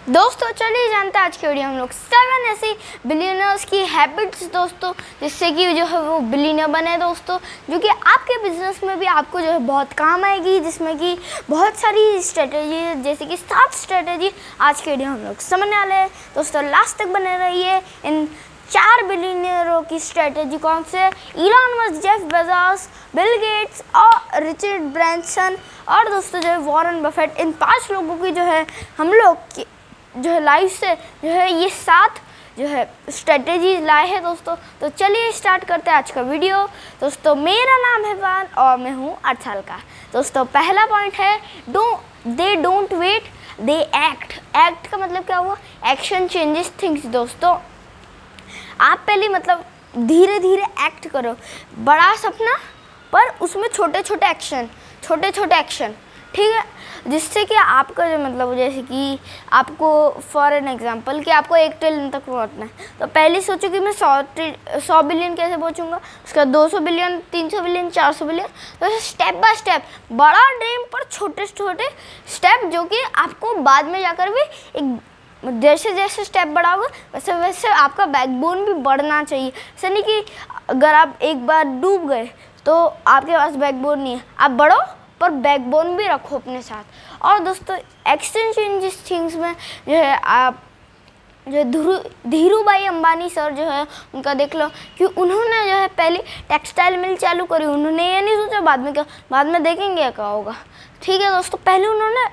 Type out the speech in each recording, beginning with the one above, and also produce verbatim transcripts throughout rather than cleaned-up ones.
दोस्तों चलिए जानते हैं आज की वीडियो हम लोग सेवन ऐसी बिलियनर्स की हैबिट्स दोस्तों, जिससे कि जो है वो बिलियनर बने दोस्तों, जो कि आपके बिजनेस में भी आपको जो है बहुत काम आएगी, जिसमें कि बहुत सारी स्ट्रेटेजी, जैसे कि सात स्ट्रेटेजी आज की वीडियो हम लोग समझने वाले हैं। दोस्तों लास्ट तक बने रहिए। इन चार बिलियनरों की स्ट्रेटेजी कौन से, Elon Musk, Jeff Bezos, Bill Gates और रिचर्ड ब्रैंसन और दोस्तों जो है वॉरेन बफेट, इन पांच लोगों की जो है हम लोग की जो है लाइफ से जो है ये सात जो है स्ट्रेटेजीज लाए हैं दोस्तों। तो चलिए स्टार्ट करते हैं आज का वीडियो। दोस्तों मेरा नाम है वान और मैं हूँ आठ साल का। दोस्तों पहला पॉइंट है do they don't wait, they act. Act का मतलब क्या हुआ, एक्शन चेंजेस थिंग्स। दोस्तों आप पहले मतलब धीरे धीरे एक्ट करो, बड़ा सपना पर उसमें छोटे छोटे एक्शन, छोटे छोटे एक्शन, ठीक है, जिससे कि आपका जो मतलब जैसे कि आपको फॉर एन एग्जांपल कि आपको एक ट्रिलियन तक पहुंचना है, तो पहले सोचो कि मैं सौ सौ बिलियन कैसे पहुंचूंगा, उसका दो सौ बिलियन, तीन सौ बिलियन, चार सौ बिलियन। तो स्टेप बाय स्टेप, बड़ा ड्रीम पर छोटे छोटे स्टेप, जो कि आपको बाद में जाकर भी एक जैसे जैसे स्टेप बढ़ा होगा वैसे वैसे आपका बैकबोन भी बढ़ना चाहिए। ऐसा नहीं कि अगर आप एक बार डूब गए तो आपके पास बैकबोन नहीं है, आप बढ़ो पर बैकबोन भी रखो अपने साथ। और दोस्तों एक्शन चेंजेस थिंग्स में जो है आप जो धीरू धीरू भाई अंबानी सर जो है उनका देख लो कि उन्होंने जो है पहले टेक्सटाइल मिल चालू करी। उन्होंने ये नहीं सोचा बाद में क्या, बाद में देखेंगे क्या होगा, ठीक है दोस्तों। पहले उन्होंने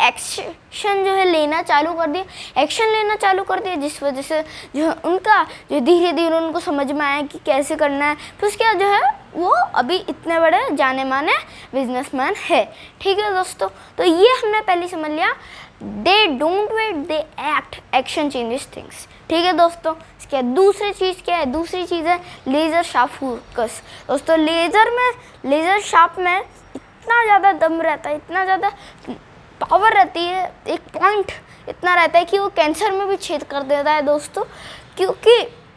एक्शन जो है लेना चालू कर दिया, एक्शन लेना चालू कर दिया, जिस वजह से जो है उनका जो धीरे धीरे उनको समझ में आया कि कैसे करना है। फिर उसके बाद जो है वो अभी इतने बड़े जाने माने बिजनेसमैन है, ठीक है दोस्तों। तो ये हमने पहले समझ लिया, they don't wait, they act, action changes things, ठीक है दोस्तों। इसके बाद दूसरी चीज़ क्या है, दूसरी चीज़ है लेज़र शार्प फोकस। दोस्तों लेज़र में लेज़र शार्प में इतना ज़्यादा दम रहता है, इतना ज़्यादा पावर रहती है, एक पॉइंट इतना रहता है कि वो कैंसर में भी छेद कर देता है दोस्तों। क्योंकि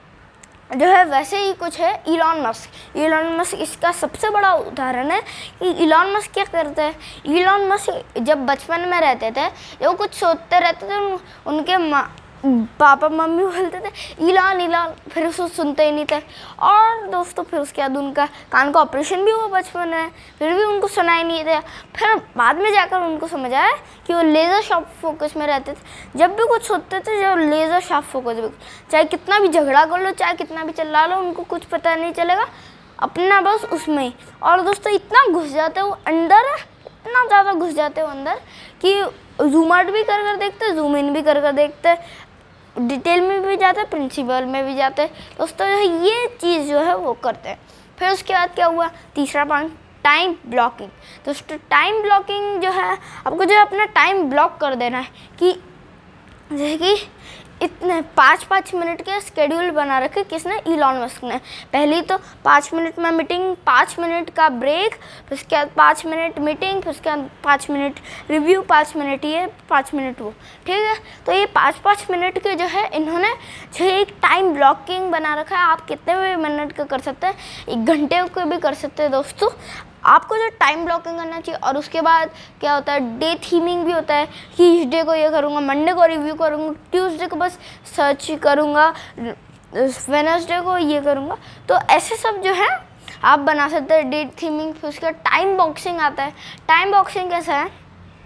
जो है वैसे ही कुछ है इलॉन मस्क। इलॉन मस्क इसका सबसे बड़ा उदाहरण है कि इलॉन मस्क क्या करते हैं। इलॉन मस्क जब बचपन में रहते थे, जब वो कुछ सोचते रहते थे, उन, उनके माँ पापा मम्मी बोलते थे इलॉन इलॉन, फिर उसको सुनते ही नहीं थे। और दोस्तों फिर उसके बाद उनका कान का ऑपरेशन भी हुआ बचपन में, फिर भी उनको सुनाई नहीं था। फिर बाद में जाकर उनको समझ आया कि वो लेज़र शार्प फोकस में रहते थे। जब भी कुछ सोचते थे, जब लेज़र शार्प फोकस में, चाहे कितना भी झगड़ा कर लो, चाहे कितना भी चिल्ला लो, उनको कुछ पता नहीं चलेगा, अपना बस उसमें ही। और दोस्तों इतना घुस जाते हो अंदर, इतना ज़्यादा घुस जाते हो अंदर कि जूम आउट भी कर कर देखते, जूम इन भी कर कर देखते, डिटेल में भी जाते हैं, प्रिंसिपल में भी जाते हैं दोस्तों। ये चीज़ जो है वो करते हैं। फिर उसके बाद क्या हुआ, तीसरा पॉइंट टाइम ब्लॉकिंग। दोस्तों टाइम ब्लॉकिंग जो है, आपको जो है अपना टाइम ब्लॉक कर देना है कि जैसे कि इतने पाँच पाँच मिनट के स्केड्यूल बना रखे किसने, इलॉन मस्क ने। पहले तो पाँच मिनट में मीटिंग, पाँच मिनट का ब्रेक, फिर उसके बाद पाँच मिनट मीटिंग, फिर उसके बाद पाँच मिनट रिव्यू, पाँच मिनट ये, पाँच मिनट वो, ठीक है। तो ये पाँच पाँच मिनट के जो है इन्होंने जो एक टाइम ब्लॉकिंग बना रखा है। आप कितने भी मिनट का कर सकते हैं, एक घंटे को भी कर सकते हैं दोस्तों। आपको जो टाइम ब्लॉकिंग करना चाहिए। और उसके बाद क्या होता है, डे थीमिंग भी होता है कि इस डे को ये करूँगा, मंडे को रिव्यू करूँगा, ट्यूसडे को बस सर्च करूँगा, वेडनेसडे को ये करूँगा। तो ऐसे सब जो है आप बना सकते हैं डे थीमिंग। फिर उसका टाइम बॉक्सिंग आता है। टाइम बॉक्सिंग कैसा है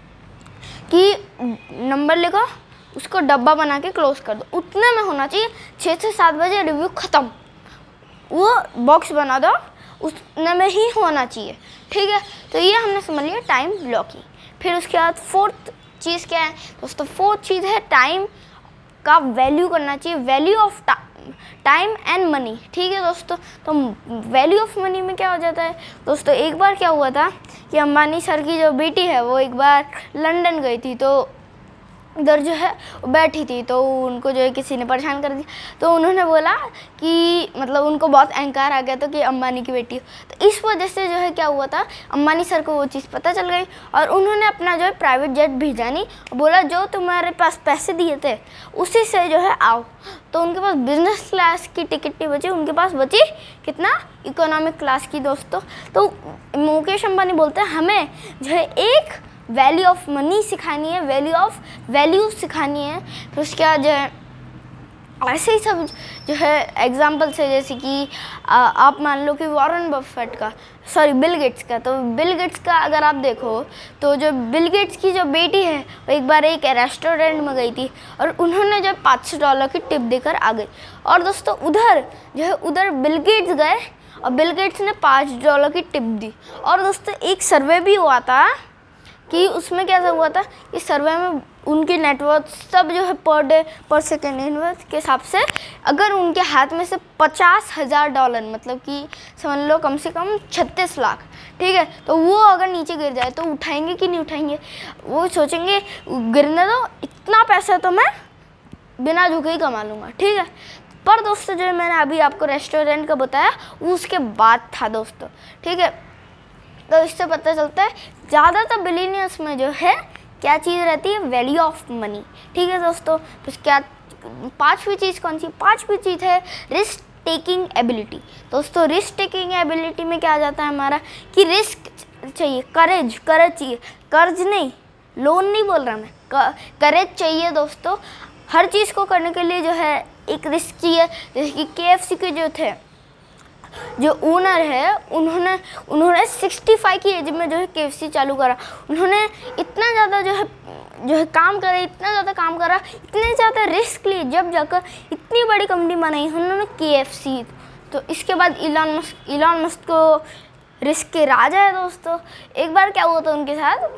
कि नंबर लिखो, उसको डब्बा बना के क्लोज कर दो, उतने में होना चाहिए, छः से सात बजे रिव्यू ख़त्म, वो बॉक्स बना दो, उतने में ही होना चाहिए, ठीक है। तो ये हमने समझ लिया टाइम ब्लॉकिंग। फिर उसके बाद फोर्थ चीज़ क्या है दोस्तों, फोर्थ चीज़ है टाइम का वैल्यू करना चाहिए, value of time and money, ठीक है दोस्तों। तो वैल्यू ऑफ मनी में क्या हो जाता है दोस्तों, एक बार क्या हुआ था कि अंबानी सर की जो बेटी है वो एक बार लंदन गई थी, तो उधर जो है वो बैठी थी, तो उनको जो है किसी ने परेशान कर दिया। तो उन्होंने बोला कि मतलब उनको बहुत अहंकार आ गया था कि अंबानी की बेटी हो। तो इस वजह से जो है क्या हुआ था, अंबानी सर को वो चीज़ पता चल गई और उन्होंने अपना जो है प्राइवेट जेट भेजा नहीं, बोला जो तुम्हारे पास पैसे दिए थे उसी से जो है आओ। तो उनके पास बिजनेस क्लास की टिकट नहीं बची, उनके पास बची कितना, इकोनॉमिक क्लास की दोस्तों। तो मुकेश अंबानी बोलते हैं हमें जो है एक वैल्यू ऑफ मनी सिखानी है, वैल्यू ऑफ वैल्यू सिखानी है। फिर उसके बाद जो है ऐसे ही सब जो है एग्जाम्पल्स है, जैसे कि आप मान लो कि वॉरेन बफेट का, सॉरी बिल गेट्स का, तो बिल गेट्स का अगर आप देखो तो जो बिल गेट्स की जो बेटी है वो एक बार एक रेस्टोरेंट में गई थी और उन्होंने जो पाँच सौ डॉलर की टिप देकर आ गई। और दोस्तों उधर जो है उधर बिल गेट्स गए और बिल गेट्स ने पाँच डॉलर की टिप दी। और दोस्तों एक सर्वे भी हुआ था कि उसमें कैसा हुआ था, इस सर्वे में उनकी नेटवर्थ सब जो है पर डे पर सेकेंड इन्वेस्ट के हिसाब से अगर उनके हाथ में से पचास हज़ार डॉलर मतलब कि समझ लो कम से कम छत्तीस लाख, ठीक है, तो वो अगर नीचे गिर जाए तो उठाएंगे कि नहीं उठाएंगे। वो सोचेंगे गिरने दो, इतना पैसा तो मैं बिना झुके ही कमा लूँगा, ठीक है। पर दोस्तों जो मैंने अभी आपको रेस्टोरेंट का बताया उसके बाद था दोस्तों, ठीक है। तो इससे पता चलता है ज़्यादातर बिलियनियर्स में जो है क्या चीज़ रहती है, वैल्यू ऑफ मनी, ठीक है दोस्तों। तो क्या पांचवी चीज़ कौन सी, पांचवी चीज़ है रिस्क टेकिंग एबिलिटी। दोस्तों रिस्क टेकिंग एबिलिटी में क्या आ जाता है हमारा कि रिस्क चाहिए, करेज करेज चाहिए, कर्ज नहीं, लोन नहीं बोल रहा मैं, करेज चाहिए दोस्तों। हर चीज़ को करने के लिए जो है एक रिस्क चाहिए। जैसे कि के एफ सी के जो थे जो ओनर है उन्होंने उन्होंने पैंसठ की एज में जो है के एफ सी चालू करा। उन्होंने इतना ज़्यादा जो है जो है काम करा, इतना ज़्यादा काम करा, इतने ज़्यादा रिस्क लिए, जब जाकर इतनी बड़ी कंपनी बनाई उन्होंने के एफ सी। तो इसके बाद इलॉन मस्क इलॉन मस्क को रिस्क के राजा है दोस्तों। एक बार क्या हुआ था उनके साथ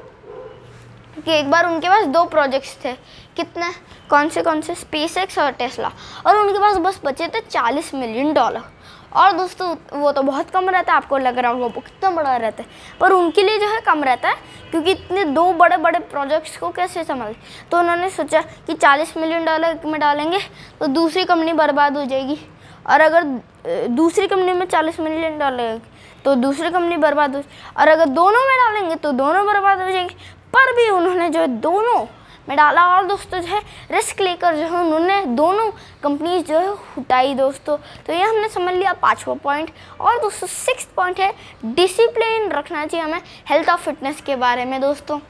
कि एक बार उनके पास दो प्रोजेक्ट्स थे, कितने कौन से कौन से स्पेस एक्स और टेस्ला, और उनके पास बस बचे थे चालीस मिलियन डॉलर। और दोस्तों वो तो बहुत कम रहता है, आपको लग रहा होगा वो कितना बड़ा रहता है, पर उनके लिए जो है कम रहता है, क्योंकि इतने दो बड़े बड़े प्रोजेक्ट्स को कैसे संभालें। तो उन्होंने सोचा कि चालीस मिलियन डॉलर में डालेंगे तो दूसरी कंपनी बर्बाद हो जाएगी, और अगर दूसरी कंपनी में चालीस मिलियन डॉलर तो दूसरी कंपनी बर्बाद हो, और अगर दोनों में डालेंगे तो दोनों बर्बाद हो जाएंगे। पर भी उन्होंने जो है दोनों में डाला, और दोस्तों जो है रिस्क लेकर जो है उन्होंने दोनों कंपनीज जो है उठाई दोस्तों। तो ये हमने समझ लिया पाँचवा पॉइंट। और दोस्तों सिक्स पॉइंट है डिसिप्लिन रखना चाहिए हमें हेल्थ और फिटनेस के बारे में दोस्तों,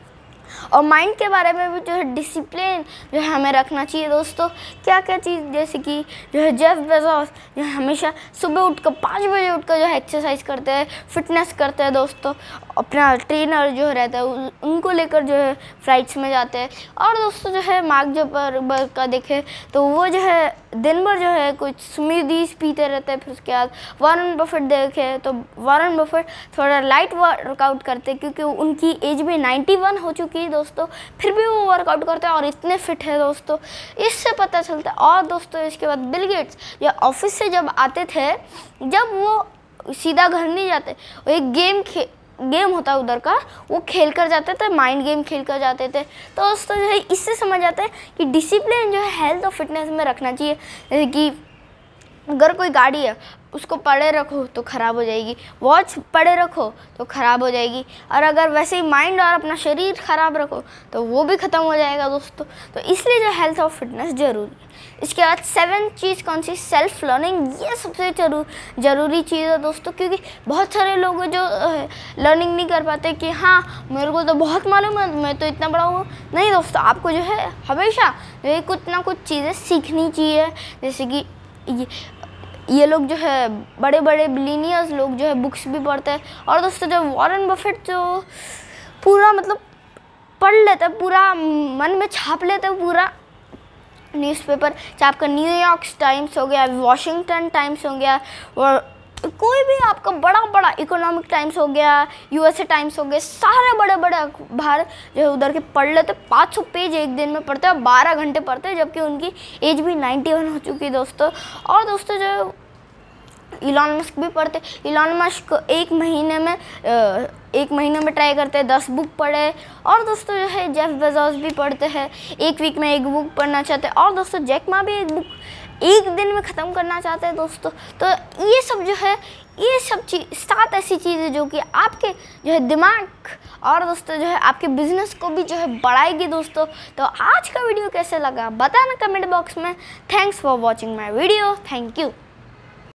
और माइंड के बारे में भी जो है डिसिप्लिन जो है हमें रखना चाहिए दोस्तों। क्या क्या चीज़, जैसे कि जो है जेफ बेजोस जो है हमेशा सुबह उठकर पाँच बजे उठकर जो है एक्सरसाइज करते हैं, फिटनेस करते हैं दोस्तों। अपना ट्रेनर जो रहता है उनको लेकर जो है फ्लाइट्स में जाते हैं। और दोस्तों जो है मार्क जुकरबर्ग का देखें तो वो जो है दिन भर जो है कुछ स्मूदीज पीते रहते हैं। फिर उसके बाद वॉरेन बफेट देखें तो वॉरेन बफेट थोड़ा लाइट वर्कआउट करते हैं, क्योंकि उनकी एज भी नाइन्टी वन हो चुकी है दोस्तों, फिर भी वो वर्कआउट करते हैं और इतने फिट है दोस्तों, इससे पता चलता है। और दोस्तों इसके बाद बिल गेट्स या ऑफिस से जब आते थे, जब वो सीधा घर नहीं जाते, वो एक गेम खे गेम होता है उधर का, वो खेल कर जाते थे, माइंड गेम खेल कर जाते थे। तो दोस्तों जो है इससे समझ आता है कि डिसिप्लिन जो है हेल्थ और फिटनेस में रखना चाहिए। जैसे कि अगर कोई गाड़ी है उसको पड़े रखो तो ख़राब हो जाएगी, वॉच पड़े रखो तो ख़राब हो जाएगी, और अगर वैसे ही माइंड और अपना शरीर ख़राब रखो तो वो भी ख़त्म हो जाएगा दोस्तों। तो इसलिए जो हेल्थ और फिटनेस ज़रूरी है। इसके बाद सेवन चीज़ कौन सी, सेल्फ लर्निंग। ये सबसे जरूर जरूरी चीज़ है दोस्तों, क्योंकि बहुत सारे लोग जो लर्निंग नहीं कर पाते कि हाँ मेरे को तो बहुत मालूम है, मैं तो इतना बड़ा हूँ। नहीं दोस्तों, आपको जो है हमेशा जो कुछ ना कुछ चीज़ें सीखनी चाहिए। जैसे कि ये ये लोग जो है बड़े बड़े बिलियनियर्स लोग जो है बुक्स भी पढ़ते हैं। और दोस्तों जो वॉरेन बफेट जो पूरा मतलब पढ़ लेते हैं, पूरा मन में छाप लेते हैं पूरा न्यूज़पेपर, चाहे आपका न्यूयॉर्क टाइम्स हो गया, वॉशिंगटन टाइम्स हो गया, और कोई भी आपका बड़ा बड़ा इकोनॉमिक टाइम्स हो गया, यूएसए टाइम्स हो गए, सारे बड़े बड़े अखबार जो है उधर के पढ़ लेते। पाँच सौ पेज एक दिन में पढ़ते हैं, बारह घंटे पढ़ते हैं, जबकि उनकी एज भी नाइन्टी वन हो चुकी है दोस्तों। और दोस्तों जो इलॉन मस्क भी पढ़ते, इलॉन मस्क एक महीने में एक महीने में ट्राई करते हैं दस बुक पढ़े। और दोस्तों जो है जेफ बेजोस भी पढ़ते हैं, एक वीक में एक बुक पढ़ना चाहते हैं। और दोस्तों जैक मा भी एक बुक एक दिन में ख़त्म करना चाहते हैं दोस्तों। तो ये सब जो है ये सब चीज़ सात ऐसी चीज़ें जो कि आपके जो है दिमाग और दोस्तों जो है आपके बिजनेस को भी जो है बढ़ाएगी दोस्तों। तो आज का वीडियो कैसे लगा बताना कमेंट बॉक्स में। Thanks for watching my video, thank you.